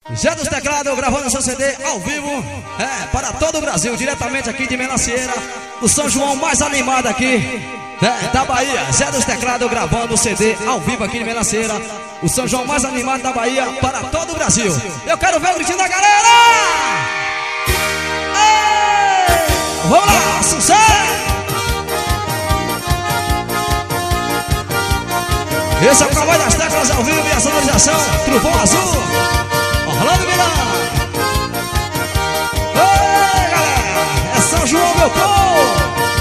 Zé dos Teclados gravando seu CD ao vivo, para todo o Brasil, diretamente aqui de Menacieira, do São João mais animado aqui, da Bahia. Zé dos Teclados gravando o CD ao vivo aqui de Menacieira, o São João mais animado da Bahia para todo o Brasil. Eu quero ver o gritinho da galera! Ei, vamos lá, sucesso! Esse é o Cowboy das Teclas ao vivo e a sonorização Trovão Azul, Orlando Miranda. Ei, galera, é São João, meu povo.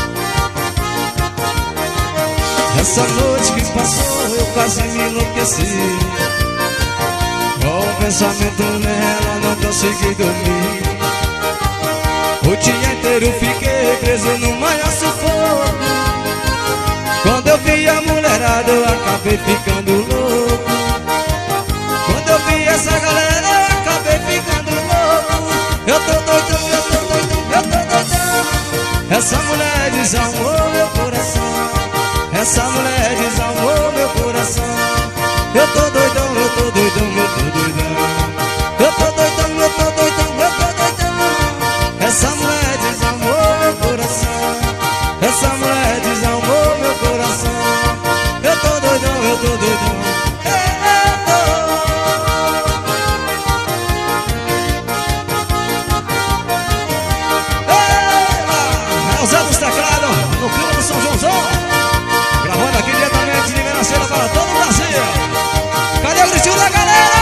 Essa noite que passou eu quase me enlouqueci, com o pensamento nela não consegui dormir. O dia inteiro fiquei preso no maior sufoco. Quando eu vi a mulherada eu acabei ficando louco. Quando eu vi essa galera eu acabei ficando louco. Eu tô doidão, eu tô doidão, eu tô doidão. Essa mulher desalmou meu coração. Essa mulher desalmou meu coração. Eu tô doidão, eu tô doidão, eu tô doidão. Eu tô doidão, eu tô doidão, eu tô doidão. Essa mulher desalmou meu coração. Essa mulher desalmou meu coração. Eu tô doidão, eu tô doidão. É o Zé dos Teclados, no clima do São Joãozão, gravando aqui diretamente de Menacieira para todo o Brasil. Cadê o gritinho da galera?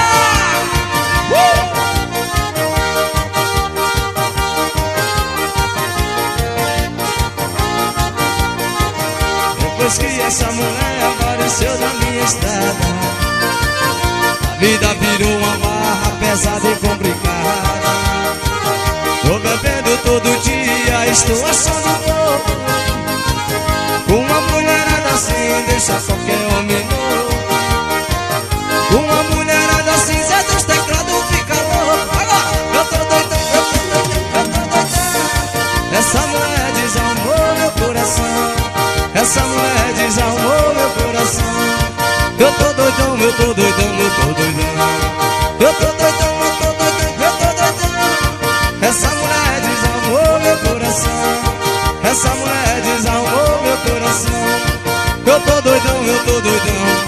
Depois que essa mulher apareceu na minha estrada, a vida virou uma barra pesada e complicada. Tô bebendo todo dia, estou achando louco. Uma mulherada assim deixa qualquer homem louco. Uma mulherada assim, Zé dos Teclados fica louco. Agora, eu tô doidão, eu tô doidão, eu tô doidão. Essa mulher desalmou meu coração. Essa mulher desalmou meu coração. Eu tô doidão, eu tô doidão, eu tô doidão. Eu tô doidão, eu tô doidão, eu tô doidão. Essa mulher desalmou meu coração. Essa mulher desalmou meu coração. Eu tô doidão, eu tô doidão.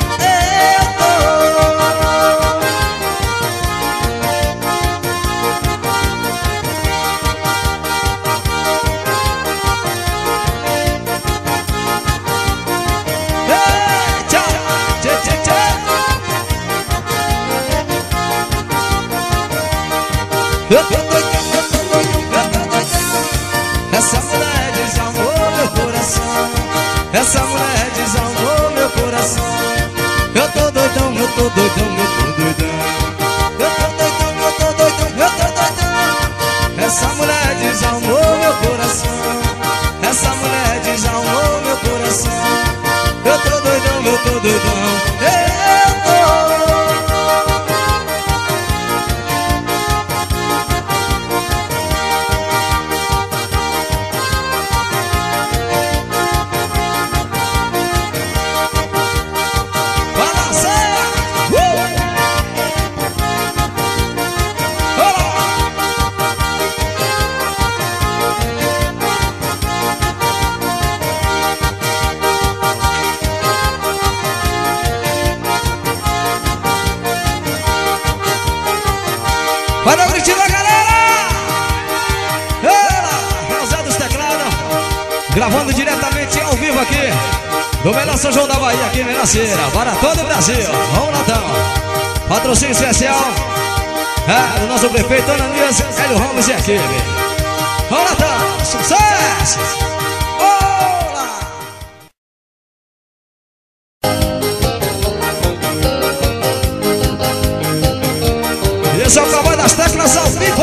Eu tô doidão, eu tô doidão, eu tô doidão. Essa mulher desalmou meu coração. Essa mulher desalmou meu coração. Eu tô doidão, eu tô doidão, eu tô doidão. Eu tô doidão, eu tô doidão, eu tô doidão. Essa mulher desalmou meu coração. Essa mulher desalmou meu coração. Eu tô doidão, eu tô doidão. Vai dar o gritinho da galera! É o Zé dos Teclados, gravando diretamente ao vivo aqui do melhor São João da Bahia, aqui em Menacieira, para todo o Brasil. Vamos lá, então. Patrocínio especial do nosso prefeito Ananias Hélio Ramos e equipe. Vamos lá, então. Sucesso! Olá! Esse é o Cowboy das Teclas ao vivo.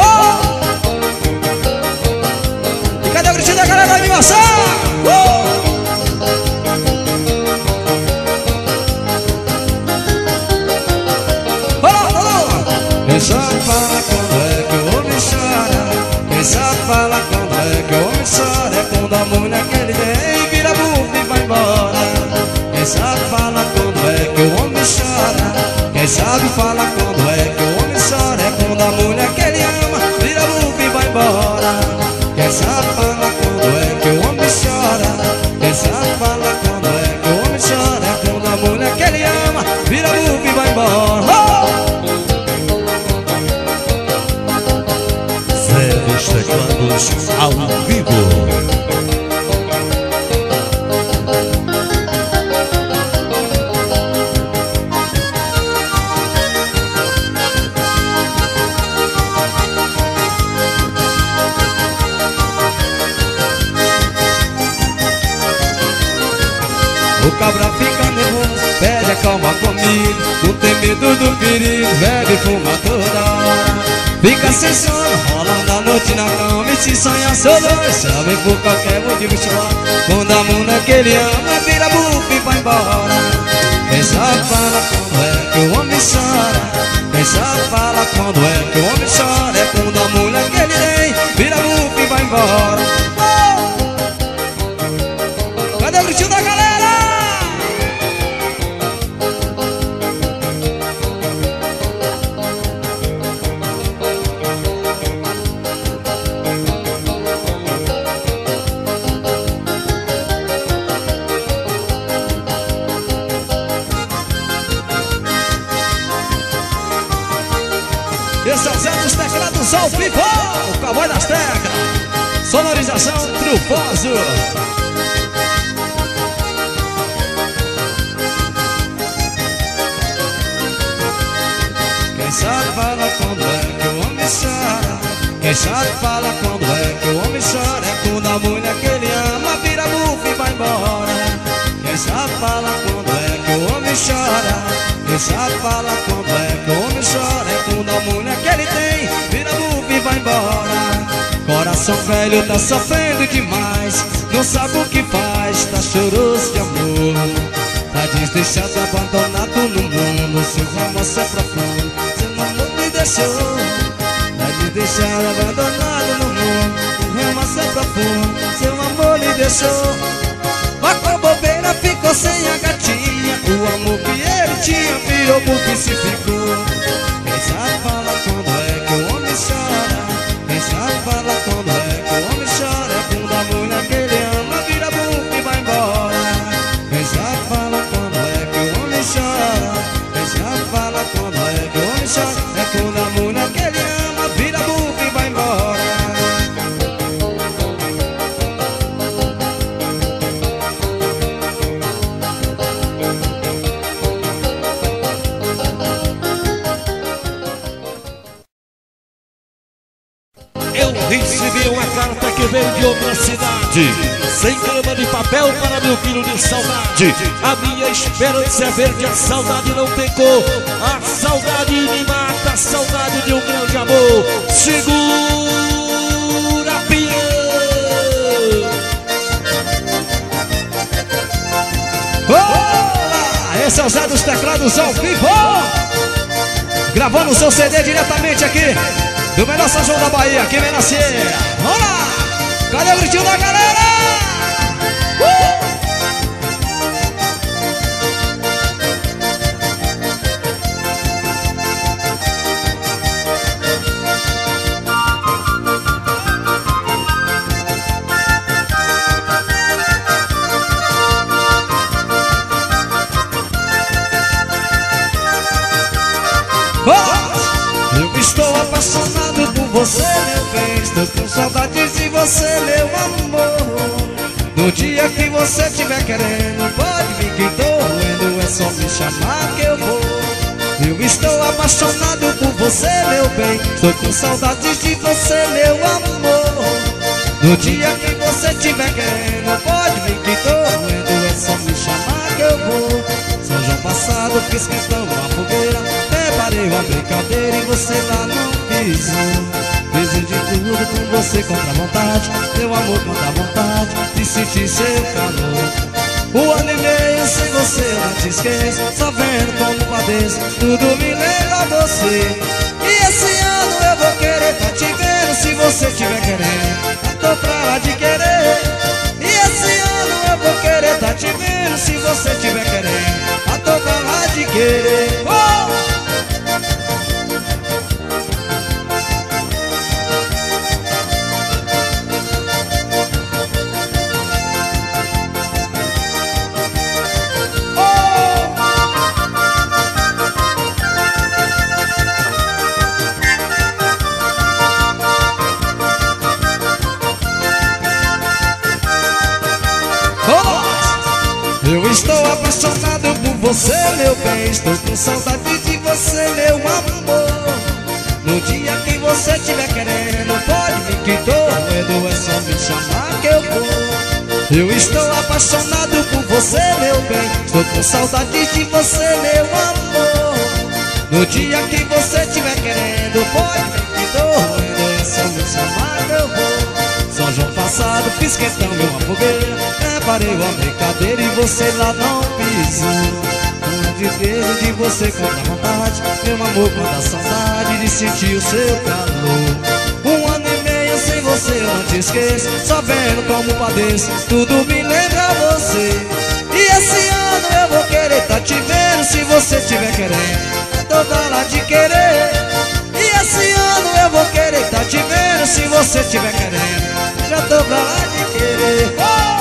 E cadê o gritinho da galera da animação? Quem sabe fala quando é que o homem chora. Quem sabe fala quando é que o homem chora. É quando a mulher que ele vem vira bufa e vai embora. Quem sabe fala quando é que o homem chora. Quem sabe fala quando é que o homem chora. É quando quando a mulher que ele ama vira bufo e vai embora. Quem sabe fala quando é que o homem chora. Quem sabe fala quando é que o homem chora. É quando a mulher que ele ama vira bufo e vai embora. Zé dos Teclados ao vivo. O cabra fica nervoso, pede a calma comigo. Não tem medo do perigo, bebe e fuma toda hora. Fica sem sono, rolando a noite na cama e se sonha solo. Chame por qualquer motivo chora. Quando a mulher que ele ama vira bufo e vai embora. Quem sabe fala quando é que o homem chora. Quem sabe fala quando é que o homem chora. É quando a mulher que ele tem vira bufo e vai embora. Cadê o gritinho da galera? Esse é o Zé dos Teclados ao vivo, o cowboy das teclas. Sonorização Trufoso. Quem sabe fala quando é que o homem chora. Quem sabe fala quando é que o homem chora. É quando a mulher que ele ama vira bufo e vai embora. Quem sabe fala quando é que o homem chora. Quem sabe fala quando é que o homem chora. É quando a mulher que ele tem vira bufo e vai embora. Coração velho tá sofrendo demais, não sabe o que faz, tá choroso de amor. Tá desdeixado, abandonado no mundo. Seu romance é profundo, seu amor me deixou. Tá desdeixado, abandonado no mundo. Seu romance é profundo, seu amor me deixou. Mas com a bobeira ficou sem a gatinha. O amor que ele tinha virou bufo e se ficou. Quem sabe fala quando é que o homem chora. Quem sabe fala quando é que o homem chora. É quando a mulher que ele ama vira bufo e vai embora. Quem sabe fala quando é que o homem chora. Quem sabe fala quando é que o homem chora. É quando a mulher que ele ama vira bufo e vai embora. Eu recebi uma carta que veio de outra cidade, 100 gramas de papel para 1000 quilos de saudade. A minha esperança é ver que a saudade não tem cor. A saudade me mata, a saudade de um grande amor. Segura, pião. Olá! Esse é o Zé dos Teclados ao vivo, gravando o seu CD diretamente aqui do melhor São João da Bahia, aqui em Menacê. Vamos lá! Cadê o gritinho da galera? Eu estou apaixonado por você, meu bem. Estou com saudades de você, meu amor. No dia que você estiver querendo, pode vir que tô doendo. É só me chamar que eu vou. Eu estou apaixonado por você, meu bem. Estou com saudades de você, meu amor. No dia que você estiver querendo, pode vir que tô doendo. É só me chamar que eu vou. São João passado, fiz questão uma fogueira. Preparei uma brincadeira e você lá não quis. Fiz de tudo com você contra a vontade. Meu amor contra a vontade de sentir seu calor. O ano e meio sem você eu não te esqueço. Só vendo como padeço, tudo me lembra a você. E esse ano eu vou querer tá te vendo. Se você estiver querendo, eu tô pra lá de querer. E esse ano eu vou querer tá te vendo. Se você estiver querendo, eu tô pra lá de querer. você, meu bem. Estou com saudade de você, meu amor. No dia que você estiver querendo, pode vir que tô doendo, é só me chamar que eu vou. Eu estou apaixonado por você, meu bem. Estou com saudade de você, meu amor. No dia que você estiver querendo, pode vir que tô doendo, é só me chamar que eu vou. São João passado, fiz questão de uma fogueira, preparei uma brincadeira e você lá não pisou. De beijo de você com a vontade, meu amor, quanta saudade de sentir o seu calor. 1 ano e meio sem você eu não te esqueço, só vendo como padeço, tudo me lembra você. E esse ano eu vou querer tá te vendo, se você estiver querendo, tô pra lá de querer. E esse ano eu vou querer tá te vendo, se você estiver querendo, já tô pra lá de querer.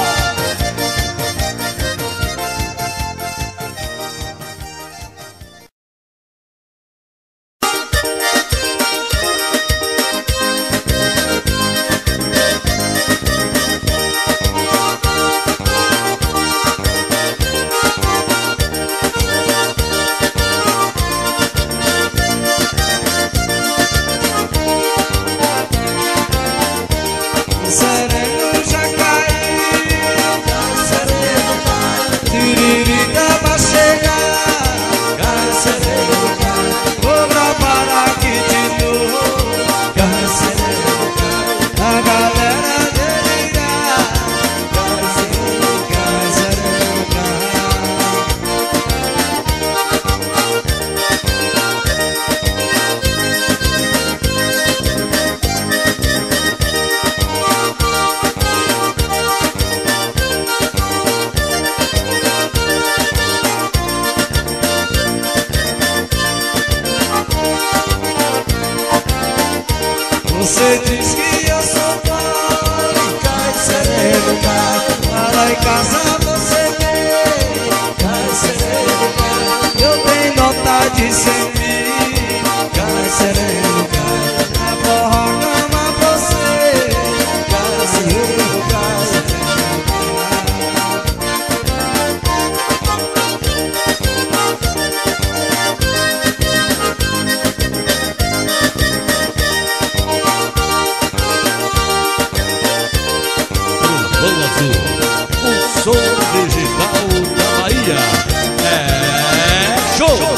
Você diz que eu sou pobre, cai sereno, cai. Lá em casa você vem, cai sereno, cai. Eu tenho nota de 100 mil, cai sereno, cai. A forró ama você, cai sereno, cai. O som digital da Bahia é show!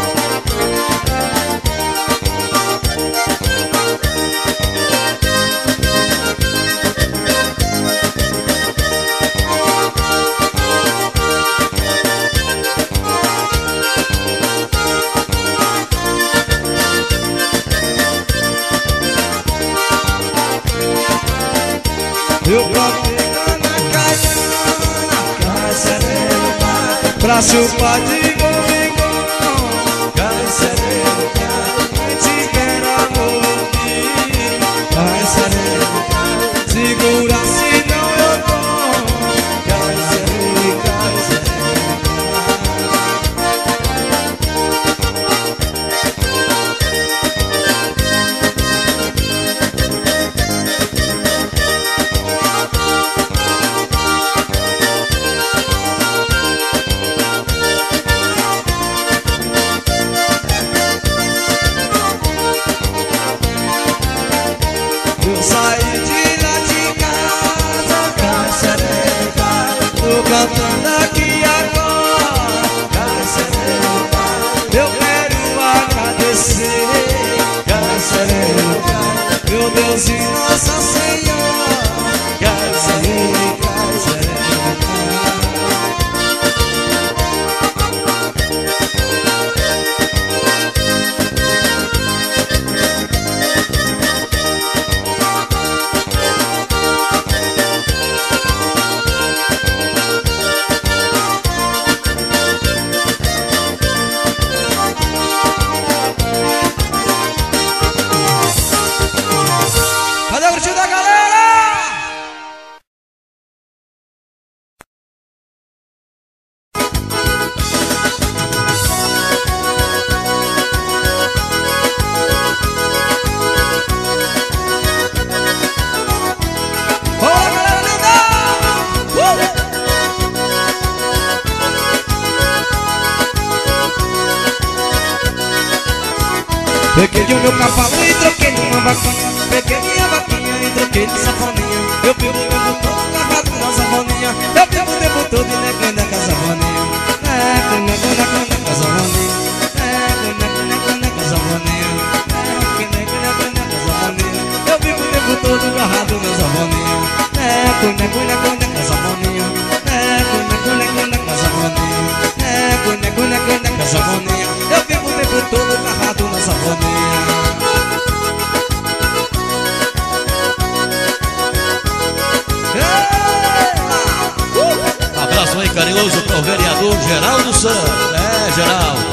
Eu plantei na caiana, cai sereno, cai. Pra chupar de bom vigor, cai sereno, cai. Quem te quer amor, cai sereno, cai. Segura senão eu dou, cai sereno, cai sereno, meu cavalo e troquei numa vaquinha. Peguei minha vaquinha e troquei de safoninha. Eu vivo o tempo todo agarrado na safoninha. Eu vivo o tempo todo negando a safoninha. Negando a safoninha. Negando a safoninha. Eu vivo o tempo todo agarrado na safoninha. Negando a safoninha. Negando a safoninha. Negando a safoninha. Eu vivo o tempo todo agarrado na safoninha. Abraço aí carinhoso para o vereador Geraldo Santos. Geraldo.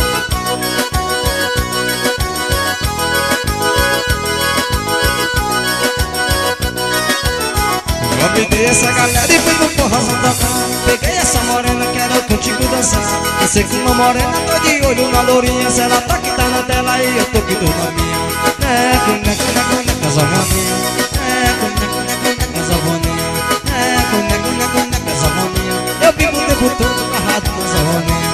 Convidei essa galera e fui pro forrozão tocar. Peguei essa morena, quero contigo dançar. Eu sei que uma morena, tô de olho na lourinha. Se ela tá que tá na tela e eu tô que tô na minha. Casavoninha. Casavoninha. Casavoninha. Eu vivo o tempo todo agarrado na safoninha.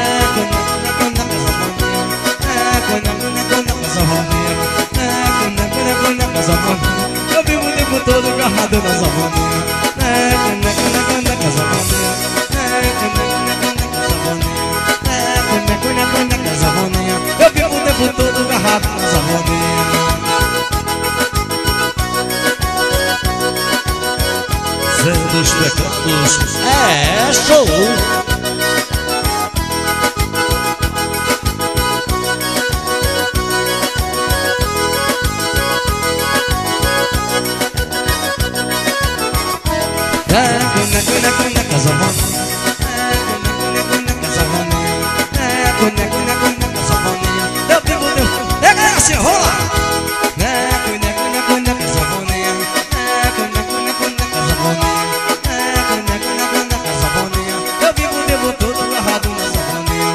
Casavoninha. Eu vivo o tempo todo agarrado na safoninha. Eu vivo o tempo todo agarrado na safoninha. Zé dos Teclados. Show! Eu vivo o tempo. É assim, rola! Eu vivo o tempo todo agarrado na safoninha.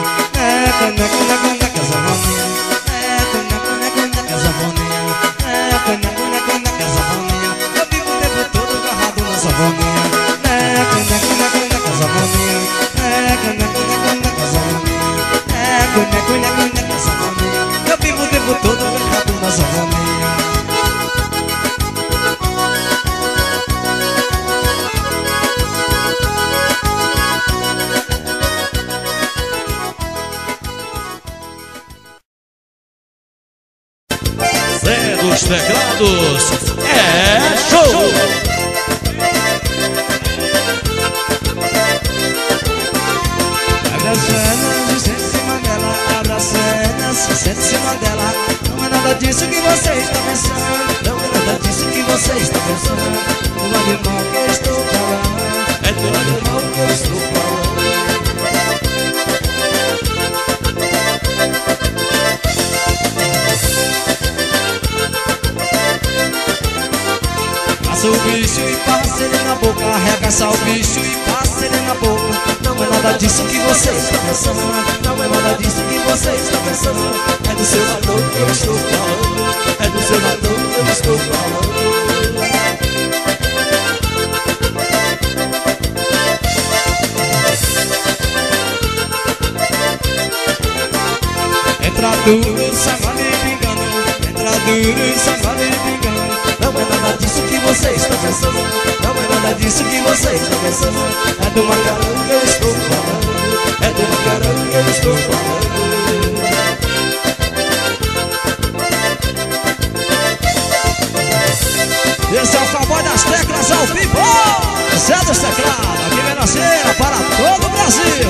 Eu vivo o tempo todo agarrado na safoninha. Eu vivo o tempo todo agarrado na safoninha. Zé dos Teclados. Show! Sente em cima dela. Não é nada disso que você está pensando. Não é nada disso que você está pensando. Do animal que eu estou falando. É do animal que eu estou falando. Passa o bicho e passa ele na boca. Arregaça o bicho e passa ele na boca. Não é nada disso que você está pensando. Não é nada disso que você está pensando. É do seu valor que eu estou falando. É do seu valor que eu estou falando. Entra duro, sambale pingando. Entra duro, sambale pingando. Não é nada disso que você está pensando. Não é nada disso que você está pensando. É do macarrão que eu estou falando. É do macarrão que eu estou falando. Esse é o cowboy das teclas ao vivo. Zé dos Teclados, aqui em Menaceira, para todo o Brasil.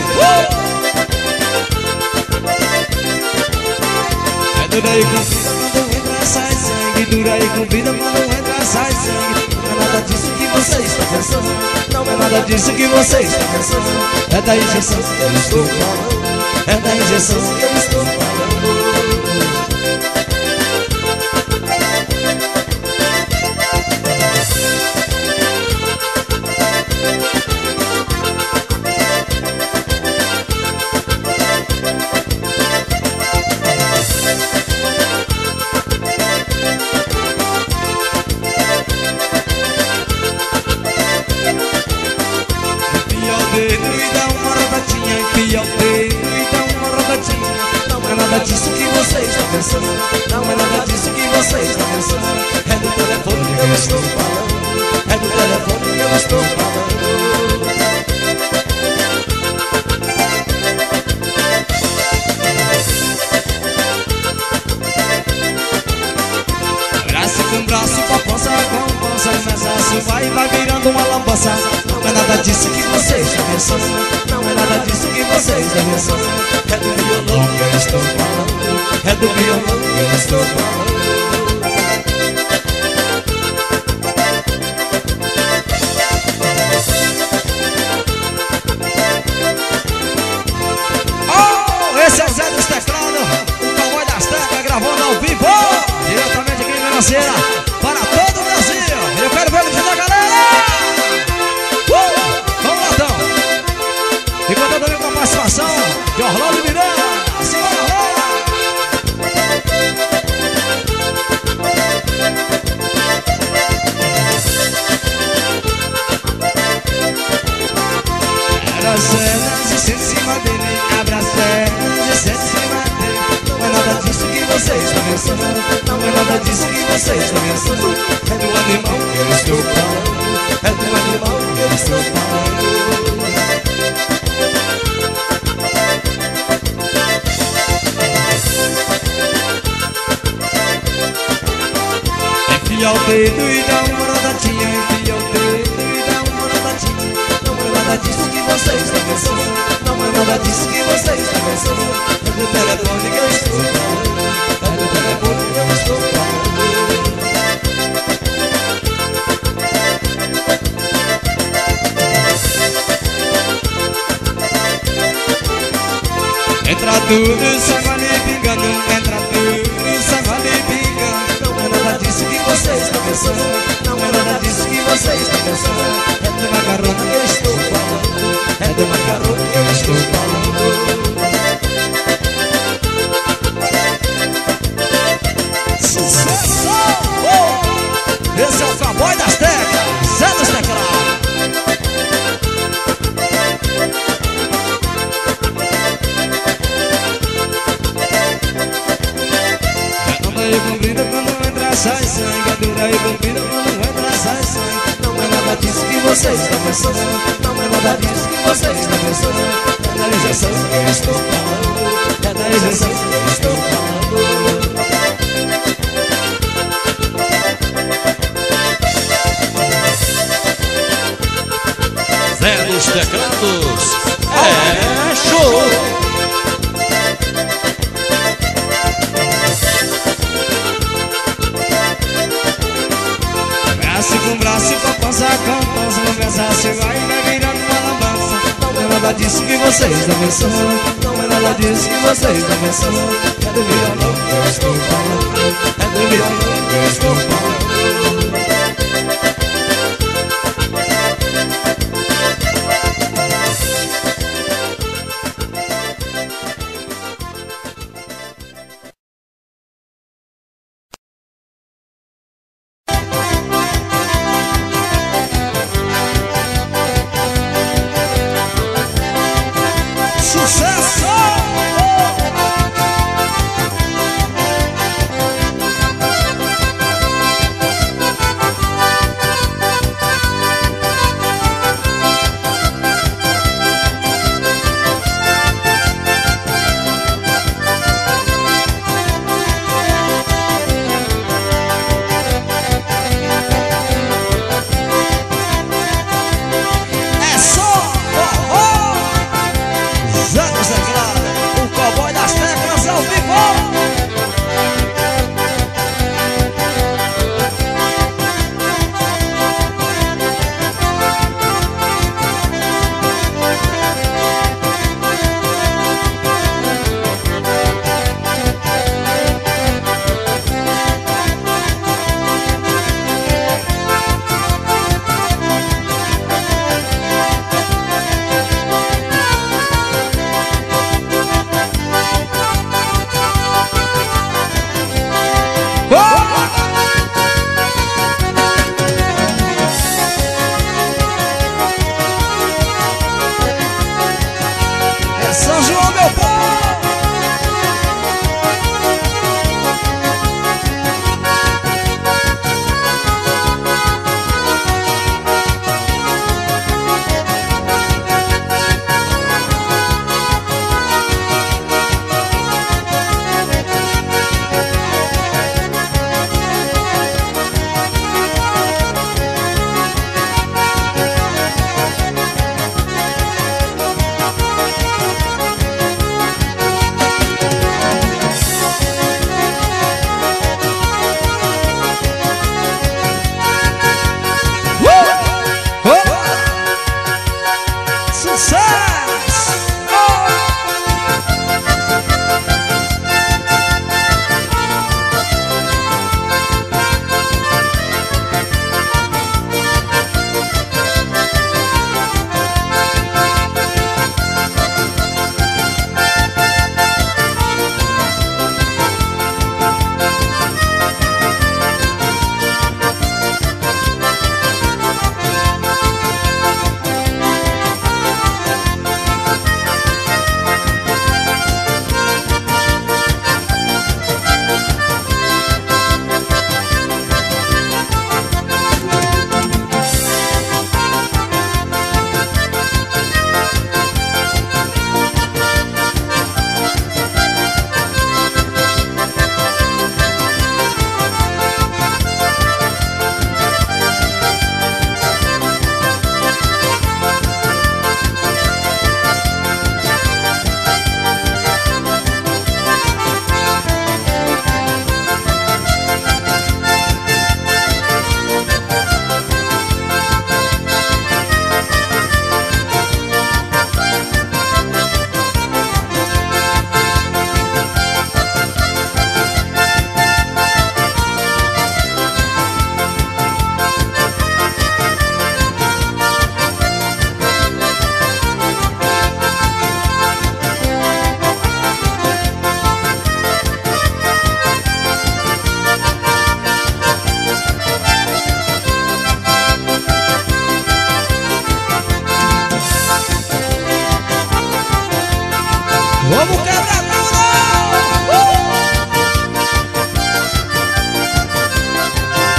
É dura aí com vida quando entra, sai sangue. Dura aí com vida quando entra, sai sangue. Não é nada disso que você está pensando. Não é nada disso que você está pensando. É da injeção que eu estou falando. É da injeção que eu estou falando. Enfia o dedo e dá uma rodadinha. Não é nada disso que você está pensando. Não é nada disso você está pensando. É do telefone que eu estou falando. É do telefone que eu estou falando. Braço com braço, papança com pança, começa vai virando uma lambança. Não é nada disso que você está pensando. Não é nada disso que você está pensando. É do violão que eu estou falando. É do violão que eu estou falando. Oh, esse é o Zé dos Teclados, o cowboy das teclas, gravando ao vivo, diretamente aqui em Miraceira, para todo o Brasil. Eu quero ver o vídeo da galera. Vamos lá, então. E contando também com a participação de Orlando Miranda. Simbora, Orlando. Era cenas e senta em cima dele, abre as pernas e senta em cima dele. Não é nada disso que você está pensando. Não é nada disso que você está pensando. É do animal que eu estou falando. É do animal que eu estou falando. Enfia o dedo e dá uma rodadinha. Enfia o dedo e dá uma rodadinha. Não é nada disso que você está pensando. Não é nada disso que você está pensando. É do telefone que eu estou falando. É do telefone que eu estou falando. Entra tudo, sai ali pingando. Entra tudo, sai ali pingando. Não é nada disso que você está pensando. Não é nada disso que você está pensando. É do macarrão que eu estou falando. É do macarrão que eu estou falando. Sucesso! Oh! Esse é o cowboy das teclas, Zé dos Teclados. Dura e comprida quando entra sai sangue. Dura e comprida quando entra sai sangue. Não é nada disso que você está pensando. Não é nada disso que você está pensando. É da injeção que eu estou falando. É da injeção que eu estou falando. Zé dos Teclados é show. Braço com braço, papança com pança, conversa, vai virando uma lambança. Não é nada disso que você está pensando. Não é nada disso que você está pensando. É do violão que eu estou falando. É do violão que eu estou falando.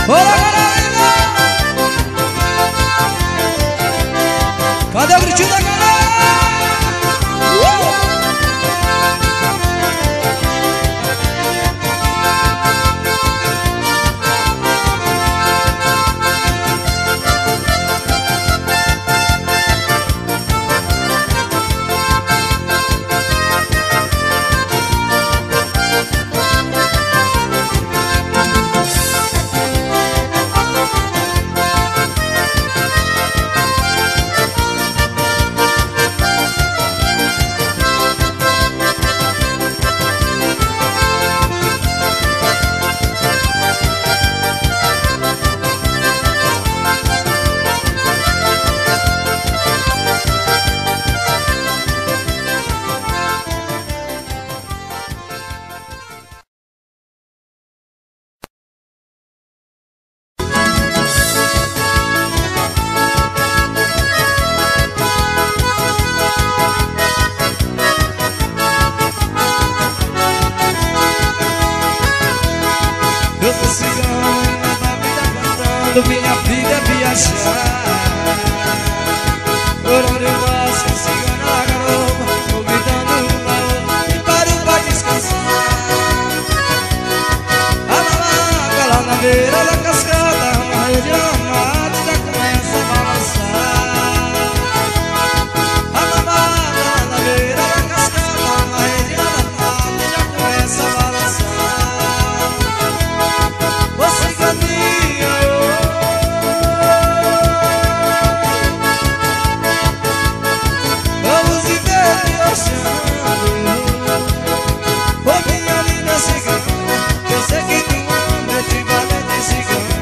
Bora, galera! Cadê o gritinho da galera? Eu sou cigano da vida cantando minha vida é viajar. Por onde eu passo, cigano na garoa, convidando uma outra e paro pra descansar. A mamaca lá na beira da cascata, uma rede amada já começa a balançar. A mamaca lá na beira da cascata, uma rede amada já começa a balançar. Você caminha, vamos viver viajando. Ô minha linda cigana, eu sei que tu ama de valente cigano.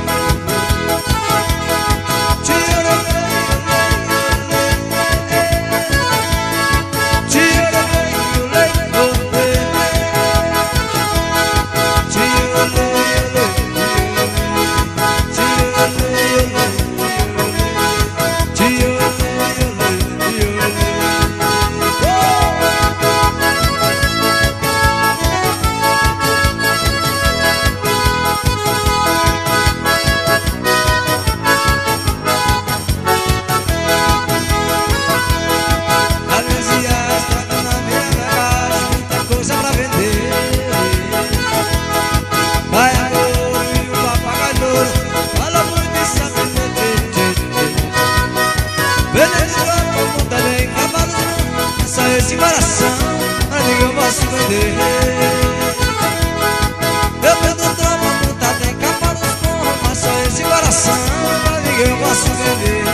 Esse coração, amigo, eu posso vender. Eu vendo tropa, puta, tem capa nos morros, mas só esse coração, amigo, eu posso vender.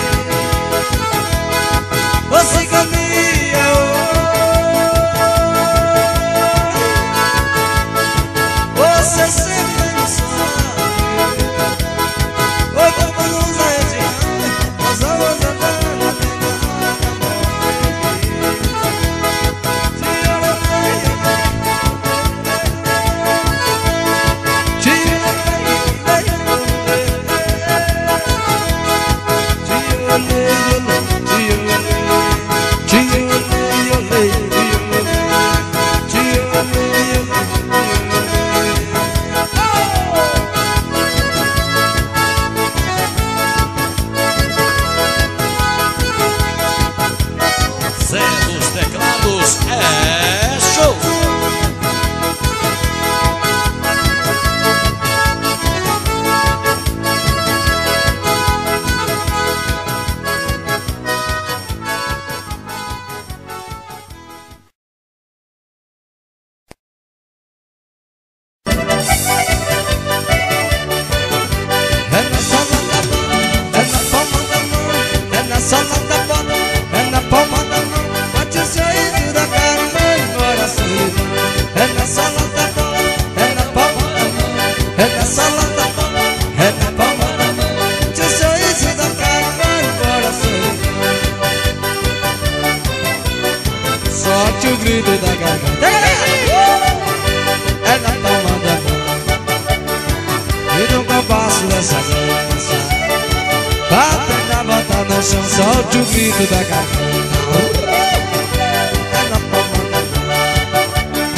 Você caminha, você sempre me sabe. Oi, vamos nos região, nós vamos andando até Zé dos Teclados é show! Solte o grito da garganta, é na palma da mão. E no compasso dessa dança, batendo a bota no chão. Solte o grito da garganta, é na palma da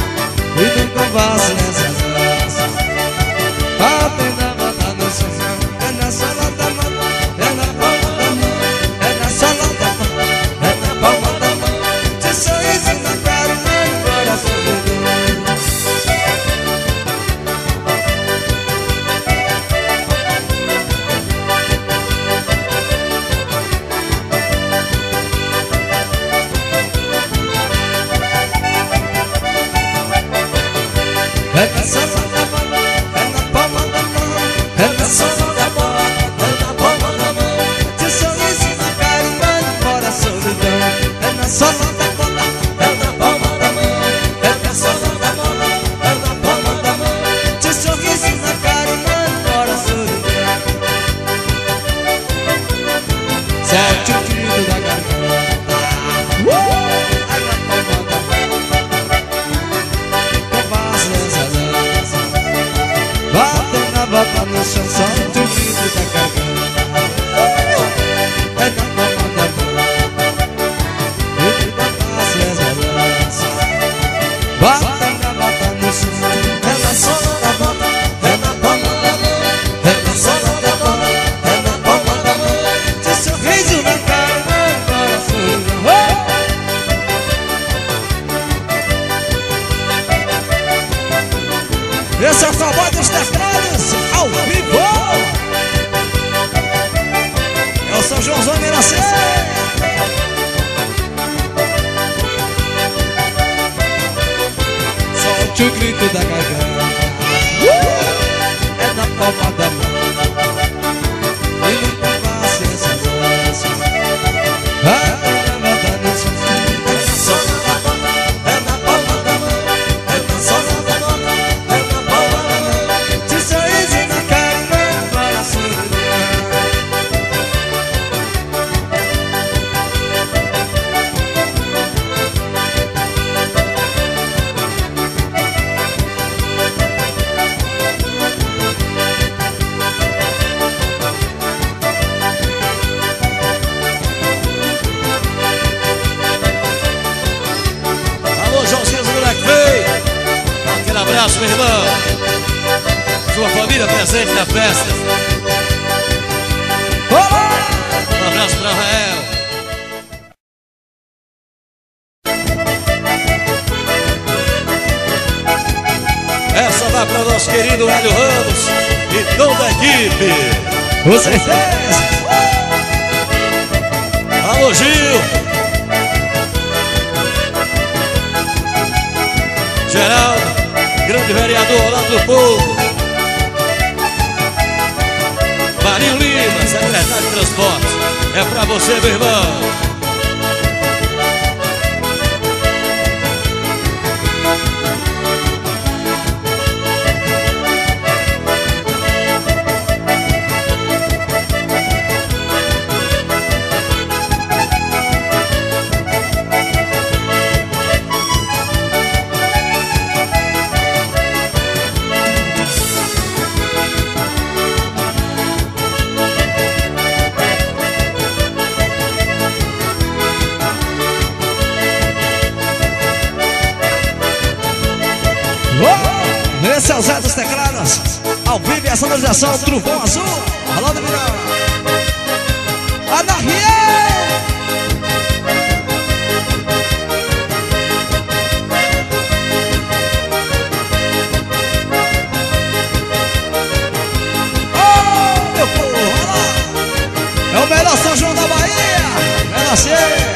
mão. E no compasso dessa dança, batendo a bota no chão. Solte o grito da garganta. Aí na palma da mão eu faço essa dança. Bata no chão, solte o grito da garganta. É na palma da mão eu faço essa dança. Bata no chão, é na sola da bota, é na palma da mão, é na sola da bota, é na palma da mão. Seu sorriso na cara, no coração. Esse é o Cowboy dos Teclados, ao vivo. É o São Joãozão Miracê. Solte o grito da garganta. É na palma da mão e nunca faça essa dança. Bata no chão, é na sola da bota, é na palma da mão, é na sola da bota, é na palma da mão. Seu sorriso na cara, no coração. Alô, Joãozinho do Moleque Feio. Aquele abraço, meu irmão. Sua família presente na festa. Um abraço para Rael. Essa vai para o nosso querido Hélio Ramos e toda a equipe. Com certeza. Alô, Gil. Geraldo, grande vereador ao lado do povo. Marinho Lima, secretário de Transportes. É pra você, meu irmão. Esse é o Zé dos Teclados, ao vivo e a sonorização Trovão Azul. Alô, do Mirão. Anarquia! Oh, meu povo, olha lá. É o melhor São João da Bahia. Vai nascer.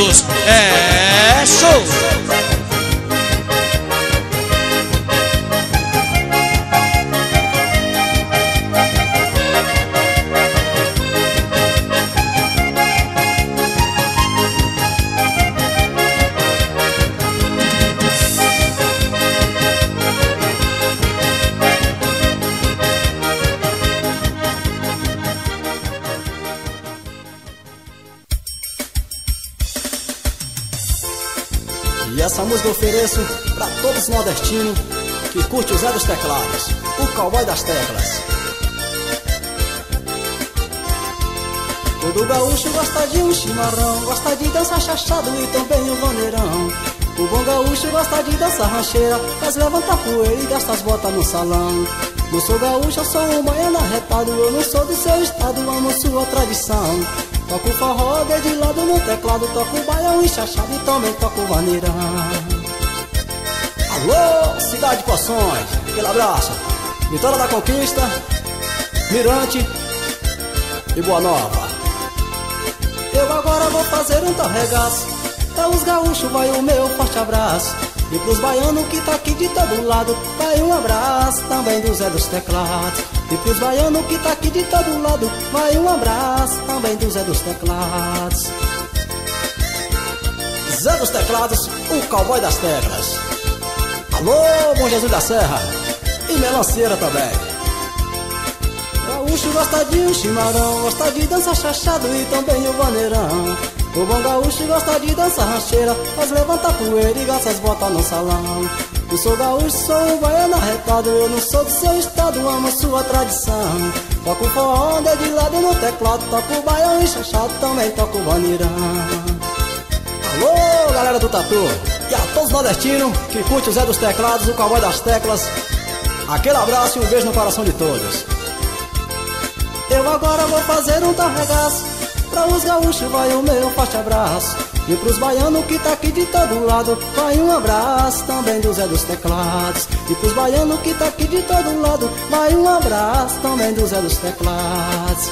teclados. É show! E essa música eu ofereço pra todos os nordestinos que curte o Zé dos Teclados, o cowboy das teclas. Todo gaúcho gosta de um chimarrão, gosta de dançar chachado e também o vaneirão. O bom gaúcho gosta de dançar rancheira, faz levantar poeira e gasta as botas no salão. Não sou gaúcho, eu sou um baiano arretado, eu não sou do seu estado, amo sua tradição. Toco forró, dedilhado no teclado, toco baião enxachado e também toco vaneirão. Alô, Cidade de Poções, aquele abraço. Vitória da Conquista, Mirante e Boa Nova. Eu agora vou fazer um tarregaço, pra os gaúchos vai o meu forte abraço. E pros baianos que tá aqui de todo lado, vai um abraço também do Zé dos Teclados. E pros baianos que tá aqui de todo lado, vai um abraço também do Zé dos Teclados. Zé dos Teclados, o cowboy das teclas. Alô, Bom Jesus da Serra e Melancia também. Gaúcho gosta de um chimarrão, gosta de dançar chachado e também o vaneirão. O bom gaúcho gosta de dançar rancheira, faz levantar poeira e gasta as botas no salão. Eu sou gaúcho, sou um baiano arretado, eu não sou do seu estado, amo sua tradição. Toco forró, dedilhado no teclado, toco baião enxachado, também toco vaneirão. Alô, galera do Tatu, e a todos os nordestinos que curte o Zé dos Teclados, o cowboy das teclas, aquele abraço e um beijo no coração de todos. Eu agora vou fazer um tarregaço, pra os gaúchos vai o meu forte abraço. E pros baianos que tá aqui de todo lado, vai um abraço também do Zé dos Teclados. E pros baianos que tá aqui de todo lado, vai um abraço também do Zé dos Teclados.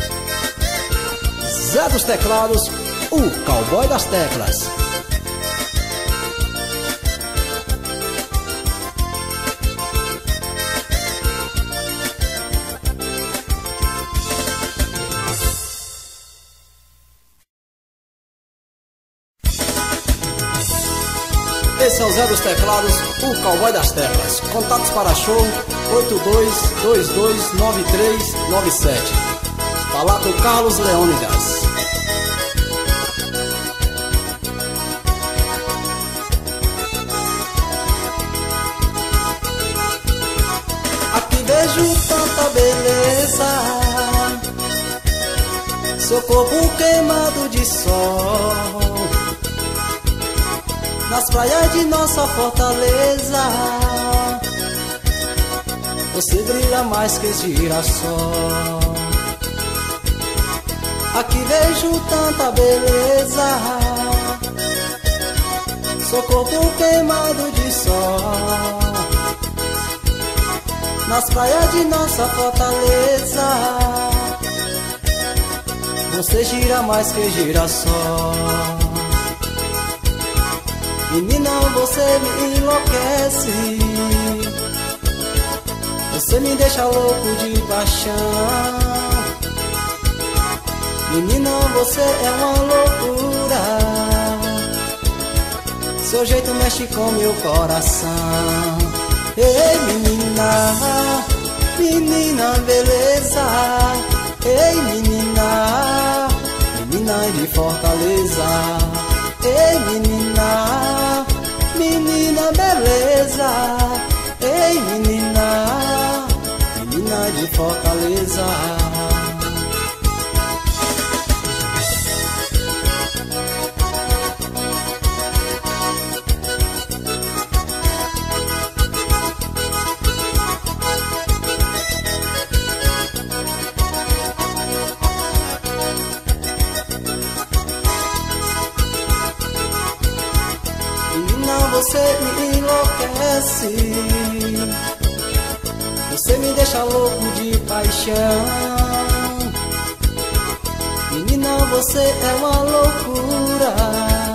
Zé dos Teclados, o cowboy das teclas. Esse é o Zé dos Teclados, o cowboy das teclas. Contatos para show 82229397. Falar com Carlos Leônidas. Aqui vejo tanta beleza, seu corpo queimado de sol, nas praias de nossa fortaleza, você brilha mais que girassol. Aqui vejo tanta beleza, seu corpo queimado de sol, nas praias de nossa fortaleza, você gira mais que girassol. Menina, você me enlouquece, você me deixa louco de paixão. Menina, você é uma loucura, seu jeito mexe com meu coração. Ei menina, menina beleza, ei menina, menina de Fortaleza. Ei menina, menina beleza, ei menina, menina de Fortaleza. Você me enlouquece, você me deixa louco de paixão. Menina, você é uma loucura,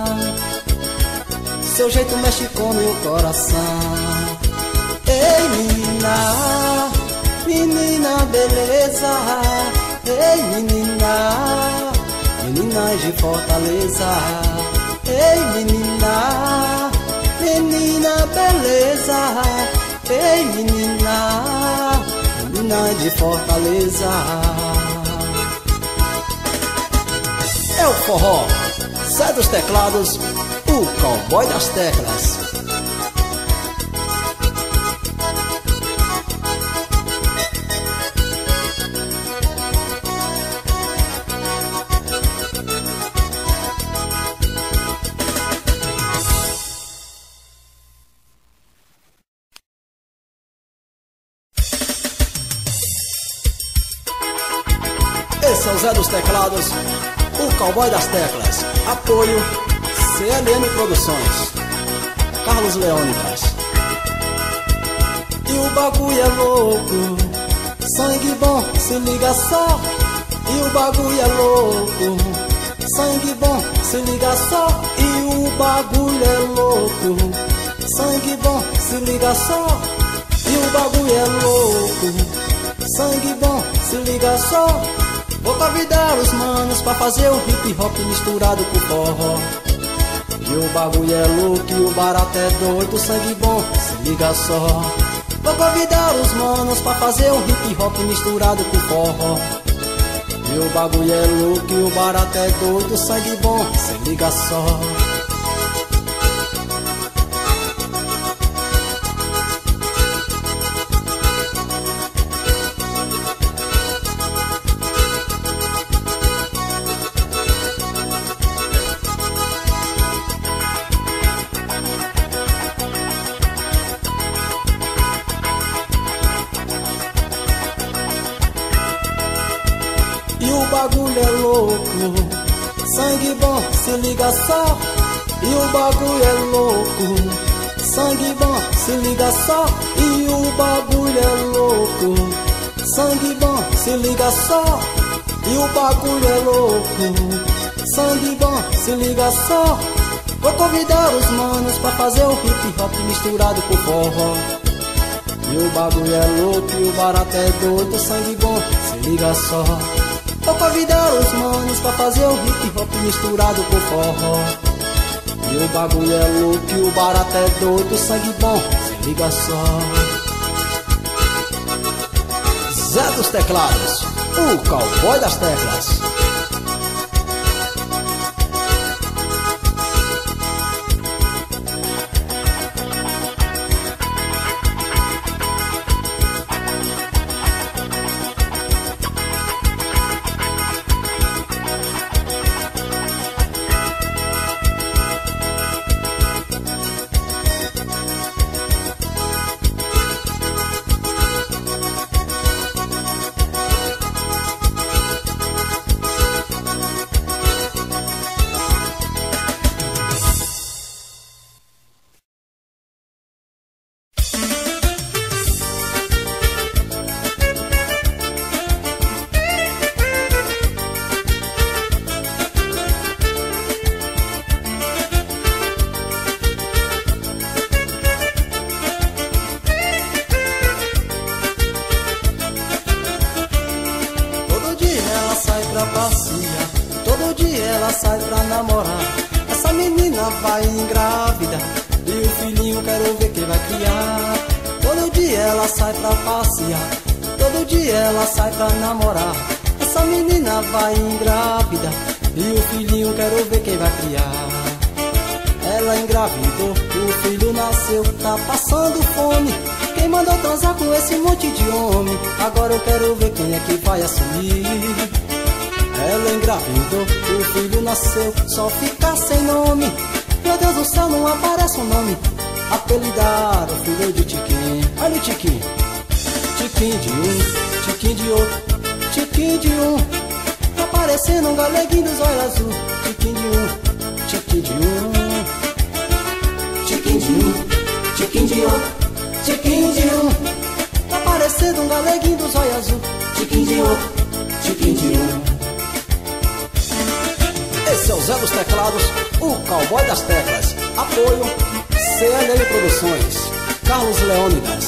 seu jeito mexe com meu coração. Ei menina, menina beleza. Ei menina, menina de Fortaleza. Ei menina, menina beleza. Ei menina, menina de Fortaleza. É o forró, Zé dos Teclados, o cowboy das teclas. Esse é o Zé dos Teclados, o cowboy das teclas. Apoio CLM Produções, Carlos Leônidas. E o bagulho é louco, sangue bom, se liga só. E o bagulho é louco, sangue bom, se liga só. E o bagulho é louco, sangue bom, se liga só. E o bagulho é louco, sangue bom, se liga só. Vou convidar os manos pra fazer o hip hop misturado com forró. E o bagulho é louco e o barato é doido, sangue bom, se liga só. Vou convidar os manos pra fazer o hip hop misturado com forró. E o bagulho é louco e o barato é doido, sangue bom, se liga só. E o bagulho é louco, sangue bom, se liga só. E o bagulho é louco, sangue bom, se liga só. E o bagulho é louco, sangue bom, se liga só. E o bagulho é louco, sangue bom, se liga só. Vou convidar os manos pra fazer o hip hop misturado com forró. E o bagulho é louco e o barato é doido, sangue bom, se liga só. Vou convidar os manos pra fazer o hip hop misturado com forró. E o bagulho é louco e o barato é doido, sangue bom, se liga só. Zé dos Teclados, o cowboy das teclas. Todo dia ela sai pra namorar. Essa menina vai engrávida e o filhinho quero ver quem vai criar. Todo dia ela sai pra passear, todo dia ela sai pra namorar. Essa menina vai engrávida e o filhinho quero ver quem vai criar. Ela engravidou, o filho nasceu, tá passando fome. Quem mandou transar com esse monte de homem? Agora eu quero ver quem é que vai assumir. Ela engravidou, o filho nasceu, só fica sem nome. Meu Deus do céu, não aparece um nome. Apelidaram o filho de Tiquinho. Olha o Tiquinho. Tiquinho de um, Tiquinho de outro, Tiquinho de um. Tá parecendo um galeguinho dos olhos azul. Tiquinho de um, Tiquinho de um. Tiquinho de um, Tiquinho de outro, Tiquinho de um. Tá parecendo um galeguinho dos olhos azul. Tiquinho de outro, Tiquinho de um. Esse é o Zé dos Teclados, o cowboy das teclas. Apoio CLL Produções, Carlos Leônidas.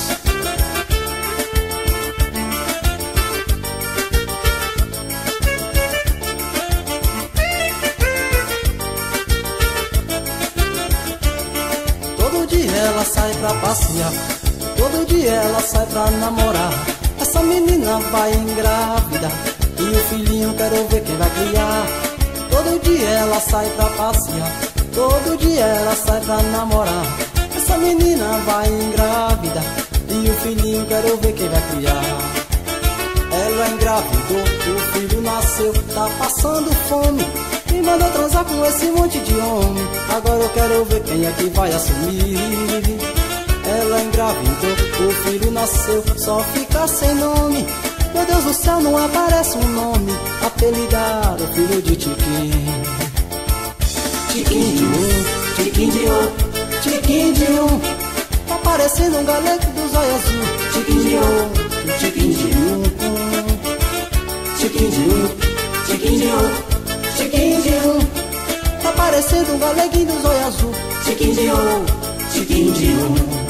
Todo dia ela sai pra passear, todo dia ela sai pra namorar. Essa menina vai engravidar e o filhinho quero ver quem vai criar. Todo dia ela sai pra passear, todo dia ela sai pra namorar. Essa menina vai engravidar e o filhinho quero ver quem vai criar. Ela engravidou, o filho nasceu, tá passando fome e mandou transar com esse monte de homem. Agora eu quero ver quem é que vai assumir. Ela engravidou, o filho nasceu, só fica sem nome. Meu Deus do céu, não aparece um nome. Apelidar o filho de Tiquinho. Tiquinho de um, tiquinho de outro, tiquinho de um. Tá parecendo um galego dos olhos azul. Tiquinho de outro, tiquinho de um. Tiquinho de um, tiquinho de outro, tiquinho de um. Tá parecendo um galeguinho dos olhos azul. Tiquinho de outro, tiquinho de um.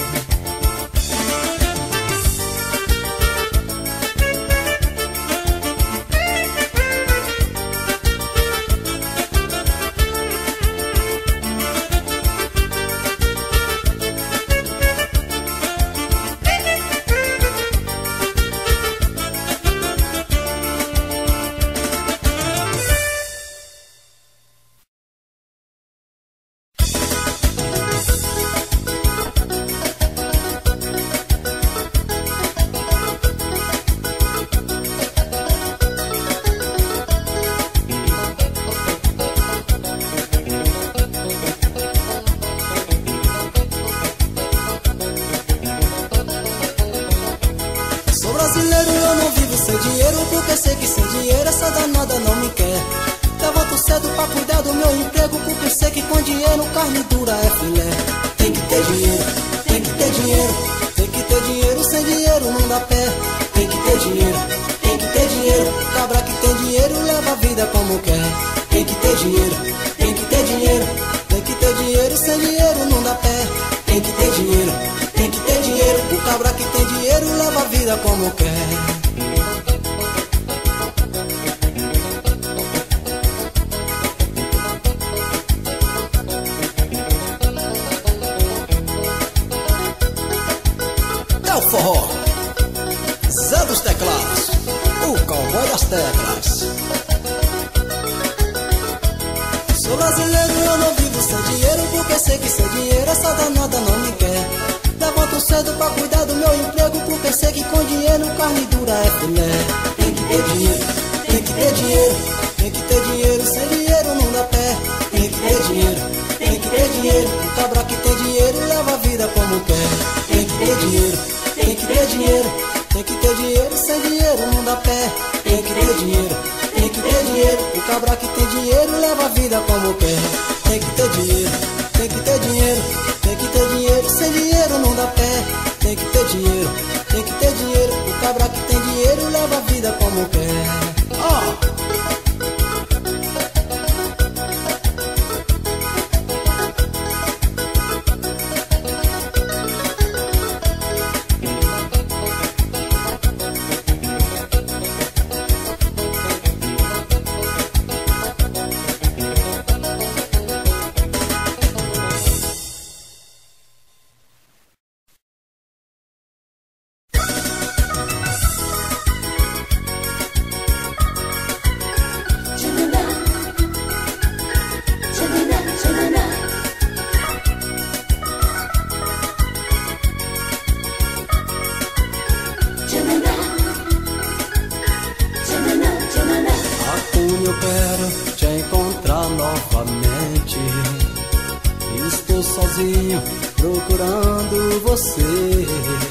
Procurando você,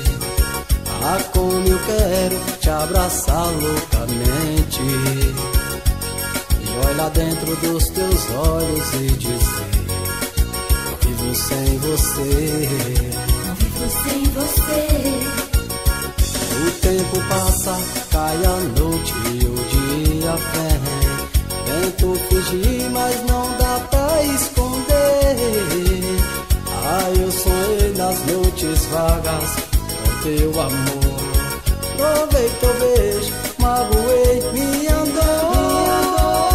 como eu quero te abraçar loucamente e olhar dentro dos teus olhos e dizer: não vivo sem você, não vivo sem você. O tempo passa, cai a noite e o dia vem. Tento fugir, mas não dá pra esconder. noites vagas com teu amor. Provei teu beijo, magoei minha dor.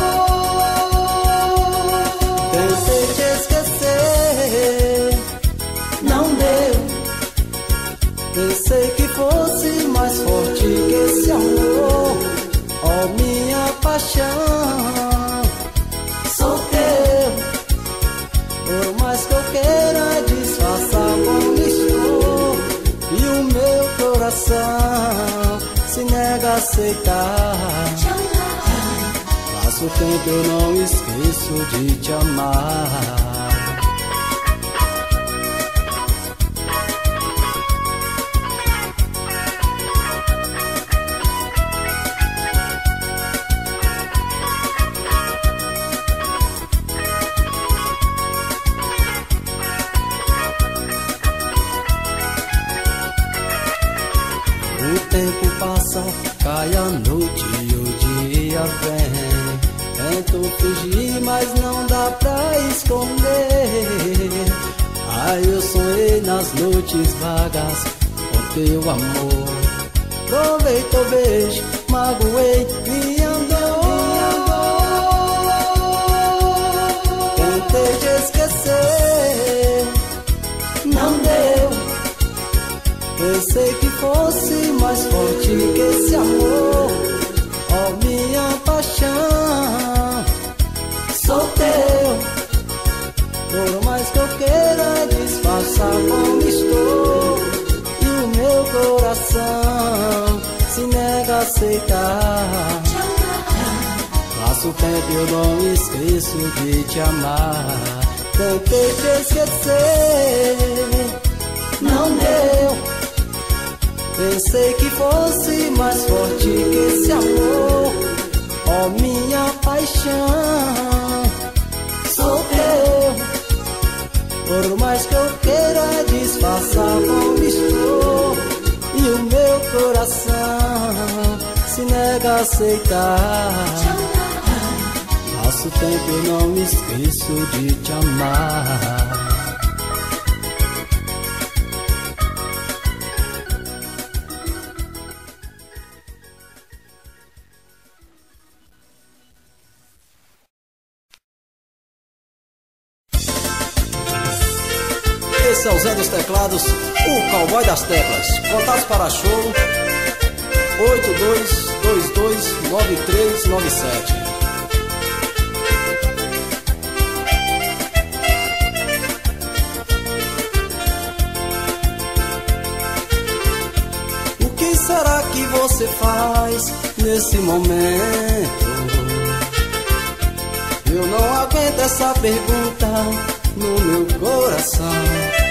Tentei te esquecer, não deu. Pensei que fosse mais forte que esse amor. Oh, minha paixão, sou teu. Por mais que eu queira disfarçar como estou, e o meu coração se nega a aceitar. Passo o tempo, eu não esqueço de te amar. O tempo passa, cai a noite e o dia vem. Tento fugir, mas não dá pra esconder. Ai, eu sonhei nas noites vagas com teu amor. Provei teu beijo, magoei minha dor. Tentei te esquecer, não deu. Pensei que fosse mais forte que esse amor. Oh, minha paixão, sou teu. Por mais que eu queira disfarçar como estou, e o meu coração se nega a aceitar. Passo o tempo, eu não esqueço de te amar. Tentei te esquecer, não deu. Pensei que fosse mais forte que esse amor. Oh, minha paixão, sou teu. Por mais que eu queira disfarçar como estou, e o meu coração se nega a aceitar. Passo o tempo, eu não me esqueço de te amar. Esse é o Zé dos Teclados, o cowboy das teclas. Contatos para show 82229397. O que será que você faz nesse momento? Eu não aguento essa pergunta no meu coração.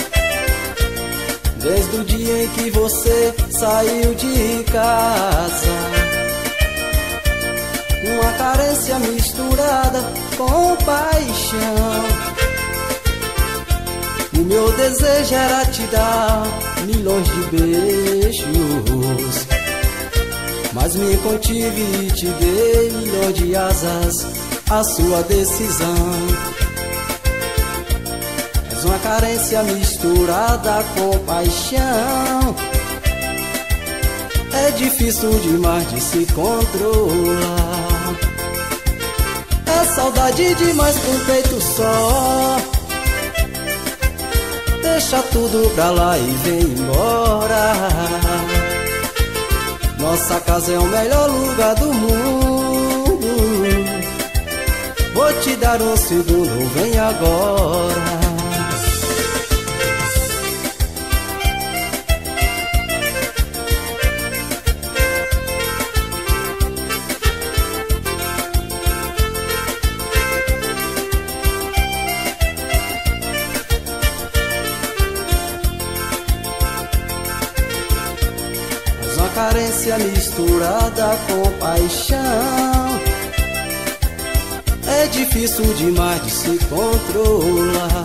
Desde o dia em que você saiu de casa, uma carência misturada com paixão. O meu desejo era te dar milhões de beijos, mas me contive e te dei milhões de asas à sua decisão. Uma carência misturada com paixão, é difícil demais de se controlar. É saudade demais pra um peito só. Deixa tudo pra lá e vem embora. Nossa casa é o melhor lugar do mundo. Vou te dar um segundo, vem agora. Carência misturada com paixão, é difícil demais de se controlar.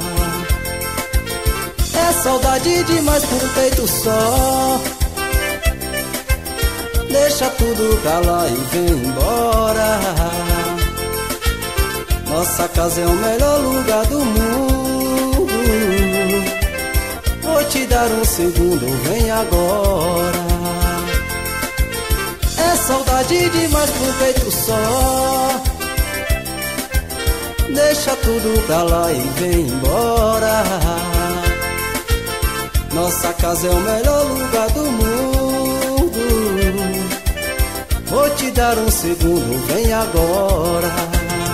É saudade demais por um peito só. Deixa tudo pra lá e vem embora. Nossa casa é o melhor lugar do mundo. Vou te dar dar um segundo, vem agora. É saudade demais pro peito só. Deixa tudo pra lá e vem embora. Nossa casa é o melhor lugar do mundo. Vou te dar um segundo, vem agora.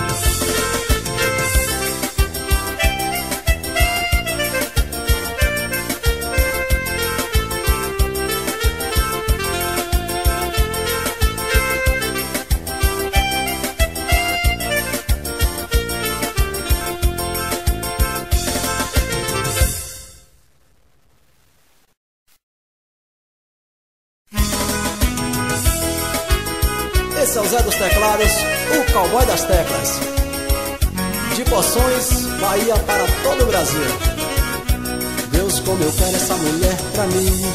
Esse é o Zé dos Teclados, o cowboy das teclas. De Poções, Bahia para todo o Brasil. Deus, como eu quero essa mulher pra mim.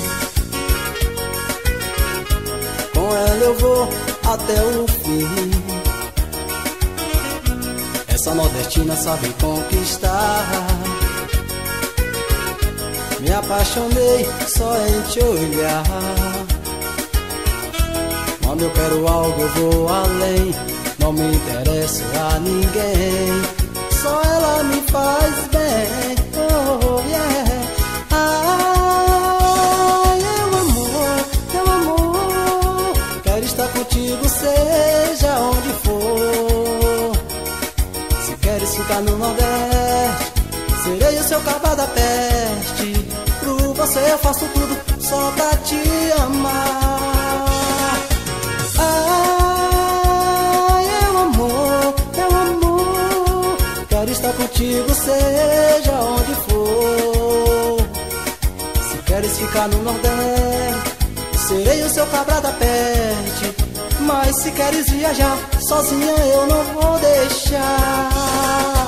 Com ela eu vou até o fim. Essa nordestina sabe conquistar. Me apaixonei só em te olhar. Quando eu quero algo eu vou além. Não me interesso a ninguém. Só ela me faz bem. Oh, yeah. Ai, meu amor, quero estar contigo, seja onde for. Se queres ficar no Nordeste, serei o seu cabo da peste. Por você eu faço tudo só pra te amar. Quero estar contigo, seja onde for. Se queres ficar no Nordeste, serei o seu cabra da peste. Mas se queres viajar, sozinha eu não vou deixar.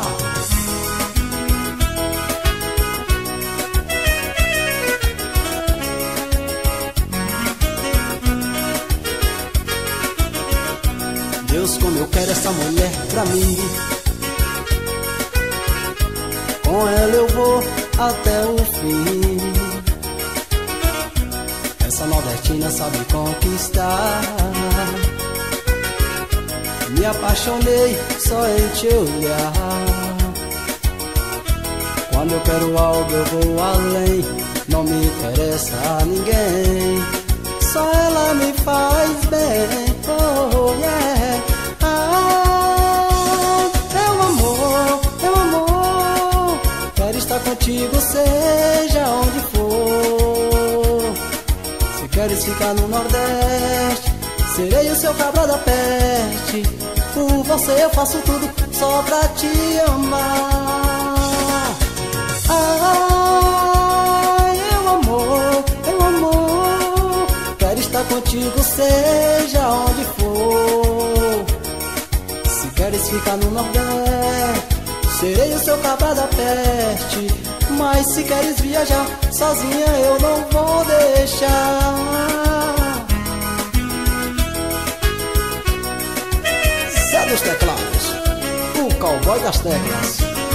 Deus, como eu quero essa mulher pra mim. Com ela eu vou até o fim. Essa nordestina sabe conquistar. Me apaixonei só em te olhar. Quando eu quero algo eu vou além. Não me interessa a ninguém. Só ela me faz bem. Oh, yeah. Estar contigo, seja onde for. Se queres ficar no Nordeste, serei o seu cabra da peste. Por você eu faço tudo só pra te amar. Ai, meu amor, quero estar contigo, seja onde for. Se queres ficar no Nordeste, serei o seu cabra da peste. Mas se queres viajar, sozinha eu não vou deixar. Zé dos Teclados, o cowboy das teclas.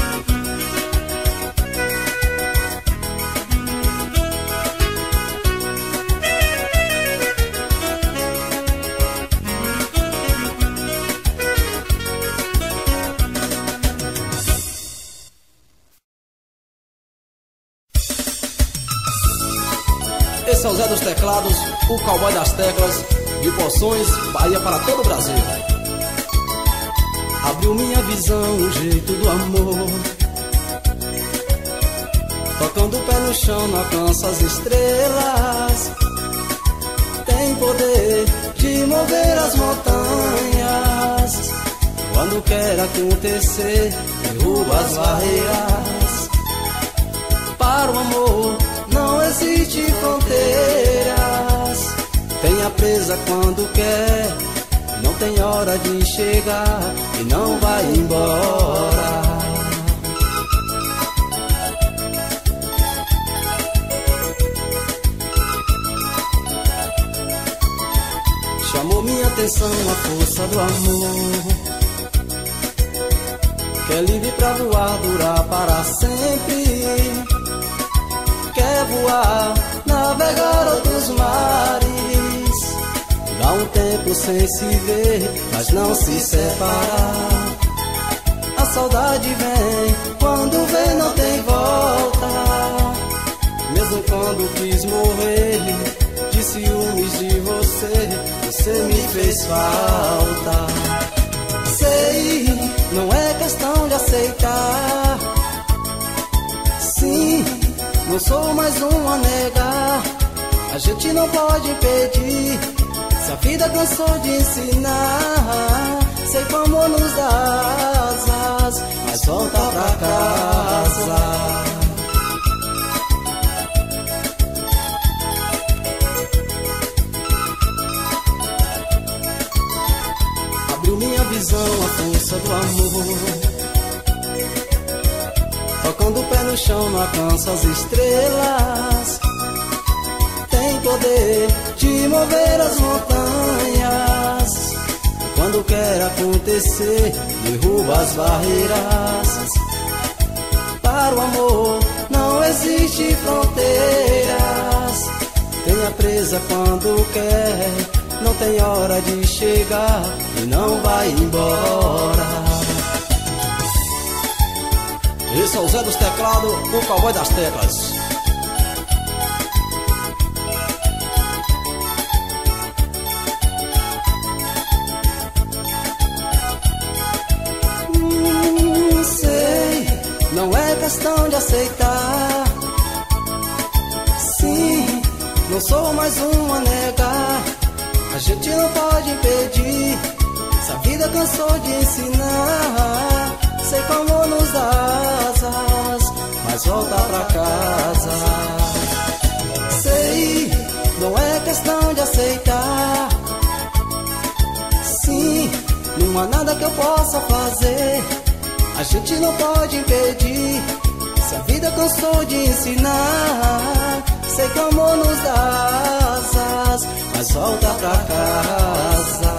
Esse é o Zé dos Teclados, o cowboy das teclas. De Poções, Bahia para todo o Brasil. Abriu minha visão, o jeito do amor. Tocando o pé no chão, não alcança as estrelas. Tem poder de mover as montanhas. Quando quer acontecer, derruba as barreiras. Para o amor não existe fronteiras. Tenha presa quando quer, não tem hora de chegar e não vai embora. Chamou minha atenção a força do amor, que é livre pra voar, durar para sempre. Quer voar sem se ver, mas não se separar. A saudade vem, quando vem não tem volta. Mesmo quando quis morrer, de ciúmes de você, você me fez falta. Sei, não é questão de aceitar. Sim, não sou mais um a negar. A gente não pode pedir, se a vida cansou de ensinar. Sei como nos dá asas, mas volta pra casa. Abriu minha visão a força do amor, tocando o pé no chão não alcança as estrelas. Tem poder de mover as montanhas. Quando quer acontecer, derruba as barreiras. Para o amor não existe fronteiras. Tenha presa quando quer, não tem hora de chegar e não vai embora. Esse é o Zé dos Teclados, o cowboy das teclas. Sei, não é questão de aceitar. Sim, não sou mais um a negar. A gente não pode impedir, se a vida cansou de ensinar. Sei como nos dá asas, mas volta pra casa. Sei, não é questão de aceitar. Sim, não há nada que eu possa fazer. A gente não pode impedir, se a vida cansou de ensinar. Sei como nos dá asas, mas volta pra casa.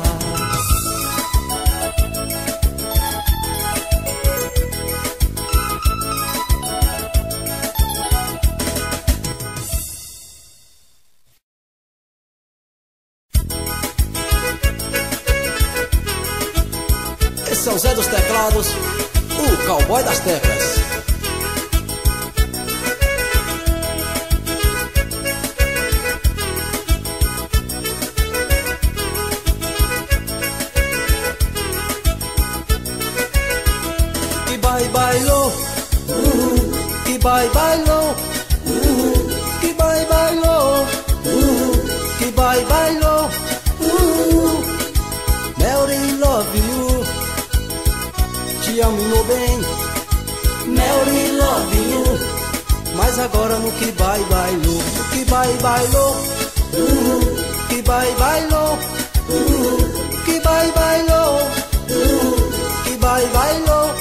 Esse é o Zé dos Teclados, o cowboy das teclas. Que bailou, que bailou, que bailou, que bailou. Mary love you, te amo meu bem. Mary love you, mas agora no que bailou, que bailou, que bailou, que bailou, que bailou.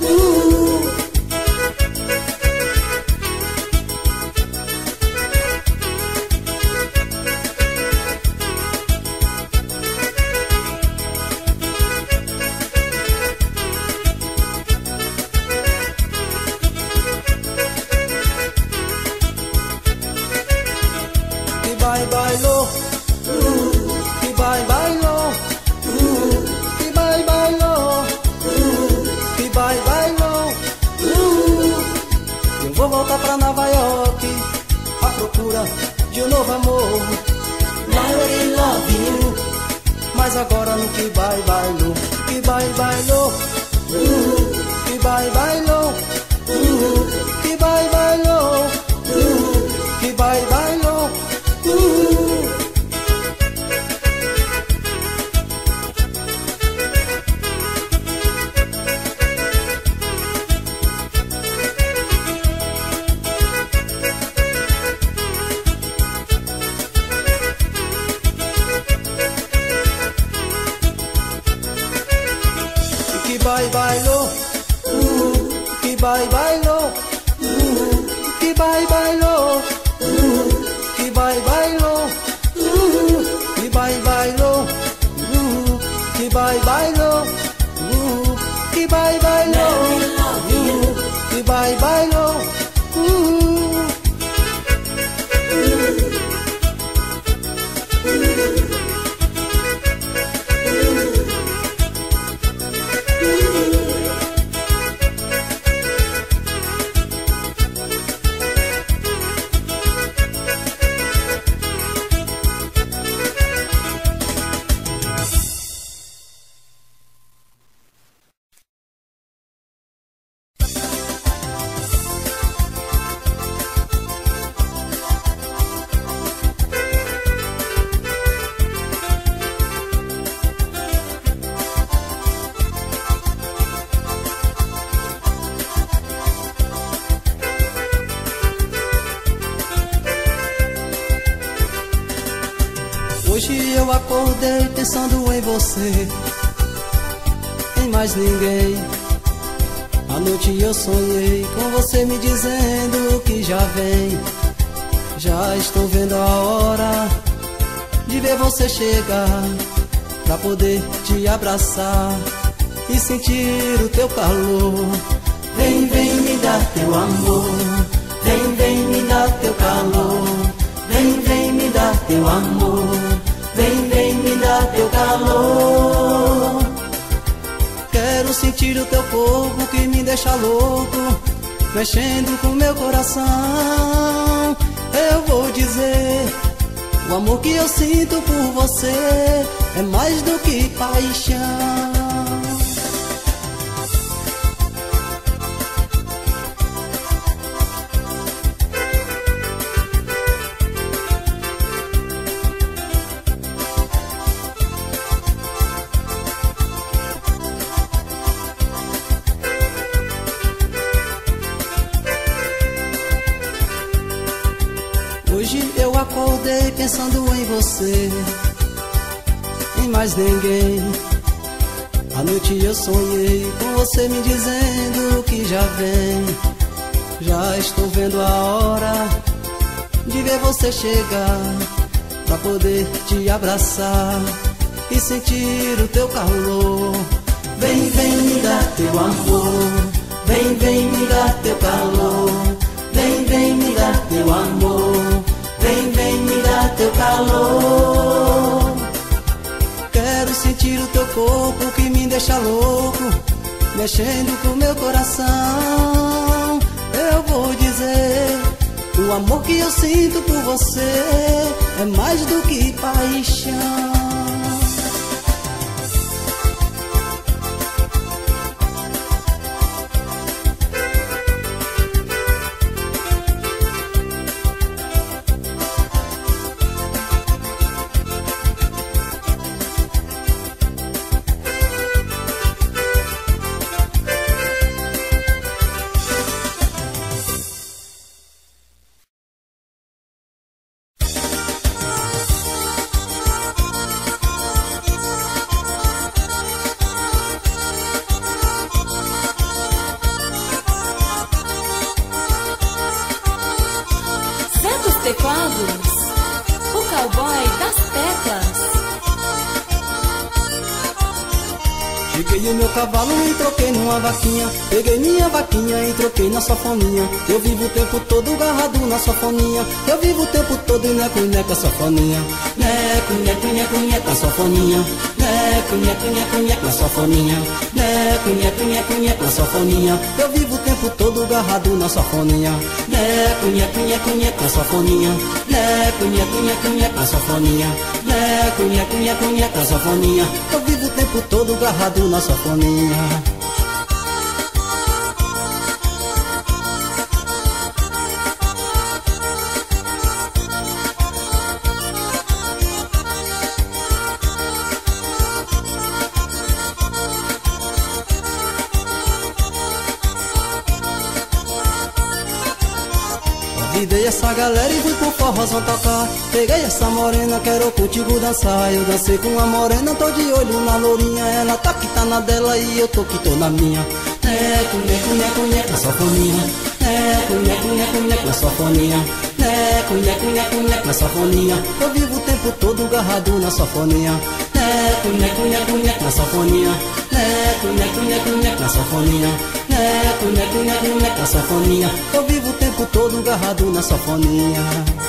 Bailou, que bailou, que bailou, que bailou. Eu vou voltar pra Nova York à procura de um novo amor. Mary love you, mas agora no que bailou, que bailou, que bailou, que bailou, que bailou. Que bailou, eu acordei pensando em você, em mais ninguém. À noite eu sonhei com você me dizendo que já vem. Já estou vendo a hora de ver você chegar, pra poder te abraçar e sentir o teu calor. Vem, vem me dar teu amor, vem, vem me dar teu calor. Vem, vem me dar teu amor, vem, vem me dar teu calor. Quero sentir o teu corpo que me deixa louco, mexendo com meu coração. Eu vou dizer, o amor que eu sinto por você é mais do que paixão. Hoje eu acordei pensando em você, em mais ninguém. À noite eu sonhei com você me dizendo que já vem. Já estou vendo a hora de ver você chegar, pra poder te abraçar e sentir o teu calor. Vem, vem me dar teu amor, vem, vem me dar teu calor. Vem, vem me dar teu amor, vem, vem me dar teu calor. Quero sentir o teu corpo que me deixa louco, mexendo com meu coração. Eu vou dizer, o amor que eu sinto por você é mais do que paixão. Teclados, o cowboy das teclas. Peguei o meu cavalo e troquei numa vaquinha. Peguei minha vaquinha e troquei na sanfoninha. Eu vivo o tempo todo agarrado na sanfoninha. Eu vivo o tempo todo e neco, neco, sanfoninha. Neco, neco, neco, neco, sanfoninha. Neco, neco, neco, neco, sanfoninha. Neco, neco, neco, neco, sanfoninha. Eu vivo o tempo todo agarrado na sanfoninha. Neco, neco, neco, neco, sanfoninha. Neco, neco, neco, neco, sanfoninha. Neco, neco, neco, neco, sanfoninha. Eu vivo o tempo todo agarrado na sanfoninha. Convidei essa galera e fui pro forrozão tocar. Peguei essa morena, quero contigo dançar. Eu dancei com a morena, tô de olho na lourinha. Ela tá que tá na dela e eu tô que tô na minha. Neco, neco, neco, neco, sanfoninha. Neco, neco, neco, neco, sanfoninha. Neco, neco, neco, neco, sanfoninha. Eu vivo o tempo todo agarrado na sanfoninha. Neco, neco, neco, neco, sanfoninha. Neco, neco, neco, neco, sanfoninha. Neco, neco, neco, neco, sanfoninha. Eu vivo o tempo todo agarrado na sanfoninha.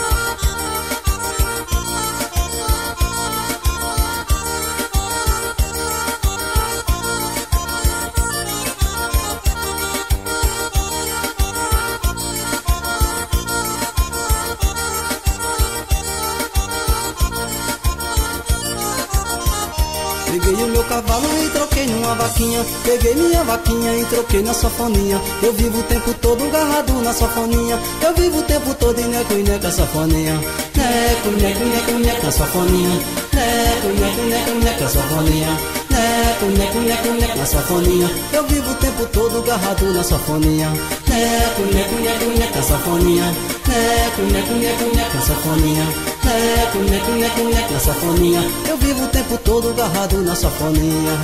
Peguei o meu cavalo e troquei numa vaquinha. Peguei minha vaquinha e troquei na sanfoninha. Eu vivo o tempo todo agarrado na sanfoninha. Eu vivo o tempo todo e neco, sanfoninha. Neco, neco, neco, neco, sanfoninha. Neco, neco, neco, neco, sanfoninha. Neco, neco, neco, neco na sanfoninha. Eu vivo o tempo todo agarrado na sanfoninha. Neco, neco, neco, neco na sanfoninha. Neco, neco, neco, neco na sanfoninha. Neco, neco, neco, neco na sanfoninha. Eu vivo o tempo todo agarrado na sanfoninha.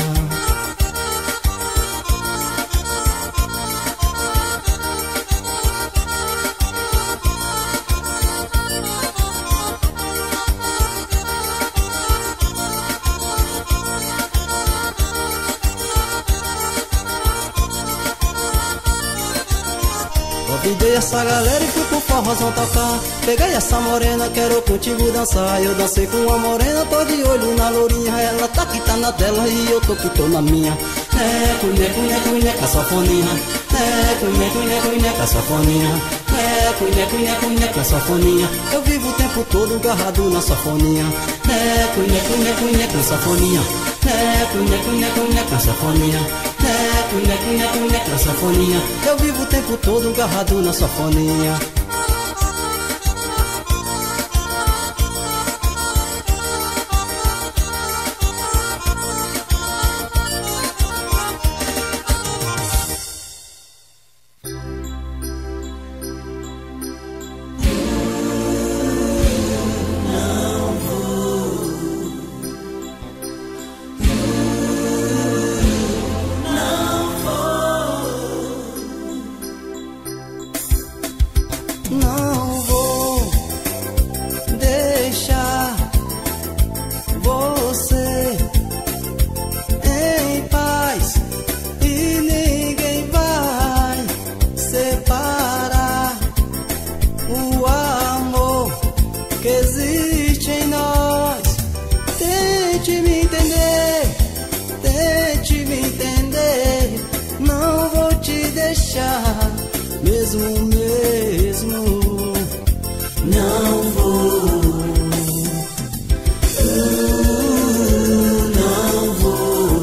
Convidei essa galera e fui pro forrozão tocar. Peguei essa morena, quero contigo dançar. Eu dancei com a morena, tô de olho na lourinha. Ela tá que tá na dela e eu tô que tô na minha. Neco, neco, neco, neco, a sanfoninha. Neco, neco, neco, neco, a sanfoninha. Neco, neco, neco, neco, a sanfoninha. Eu vivo o tempo todo agarrado na sanfoninha. Neco, neco, neco, neco, a sanfoninha. Neco, neco, neco, neco, a sanfoninha. Neco, neco, neco, neco na sanfoninha. Eu vivo o tempo todo agarrado na sanfoninha. Não vou deixar você em paz e ninguém vai separar o amor que existe em nós. Tente me entender, não vou te deixar, mesmo, não vou, não vou,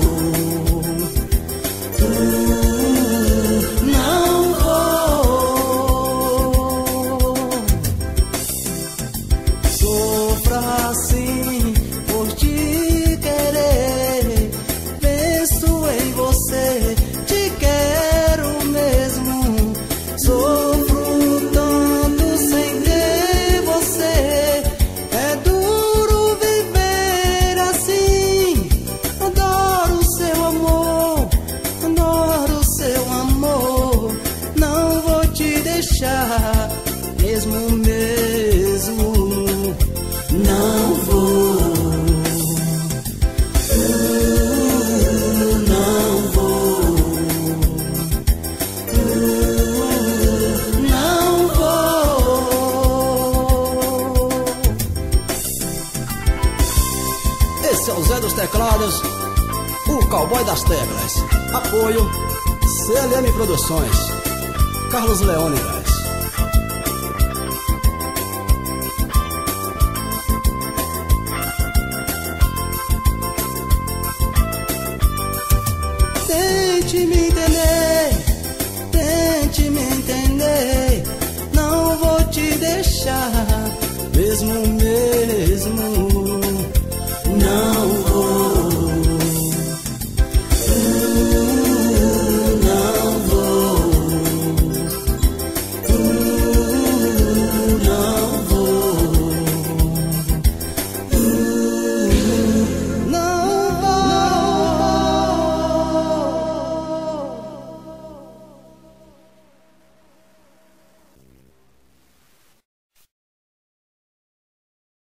não vou. Sofra assim por te querer, penso em você, te quero mesmo. Sofro tanto sem ter você, é duro viver assim. Adoro seu amor, não vou te deixar, mesmo, não vou. Esse é o Zé dos Teclados, o cowboy das teclas. Apoio CLM Produções, Carlos Leônidas.